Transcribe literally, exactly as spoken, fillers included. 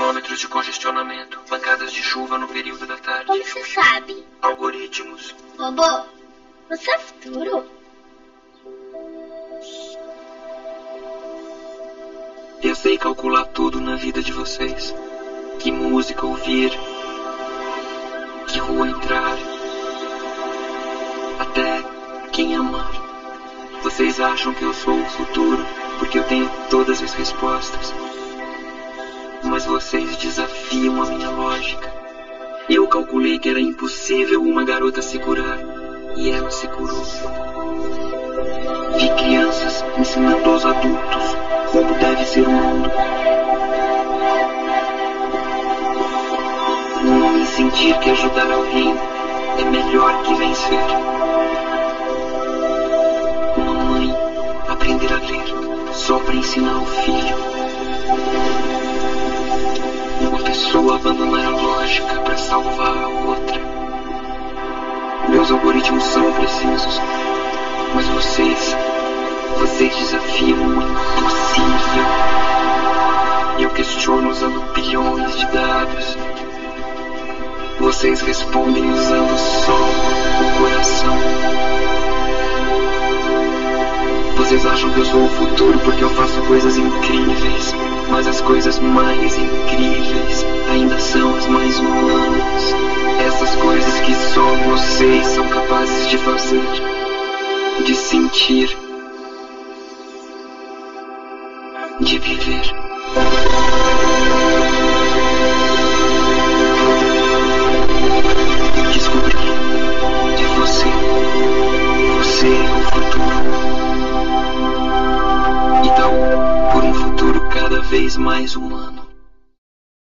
quilômetros de congestionamento, pancadas de chuva no período da tarde. Como você sabe? Algoritmos. Robô, você é futuro? Eu sei calcular tudo na vida de vocês. Que música ouvir, que rua entrar, até quem amar. Vocês acham que eu sou o futuro porque eu tenho todas as respostas. Mas vocês desafiam a minha lógica. Eu calculei que era impossível uma garota se curar, e ela se curou. Vi crianças ensinando aos adultos como deve ser o mundo. Um homem sentir que ajudar alguém é melhor que vencer. Uma mãe aprender a ler só para ensinar o filho. Uma pessoa abandonar a lógica para salvar a outra. Meus algoritmos são precisos, mas vocês, vocês desafiam o impossível. Eu questiono usando bilhões de dados. Vocês respondem usando só o coração. Vocês acham que eu sou o futuro porque eu faço coisas incríveis, mas as coisas mais incríveis ainda são as mais humanas. Essas coisas que só vocês são capazes de fazer, de sentir, de viver. Descobri que você, você é o futuro. Então, por um futuro cada vez mais humano.